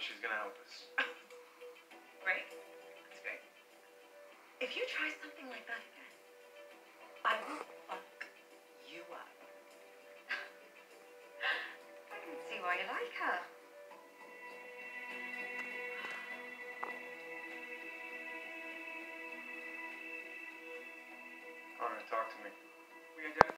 she's gonna help us. Great. That's great. If you try something like that again, I will fuck you up. I can see why you like her. Connor, talk to me. We identified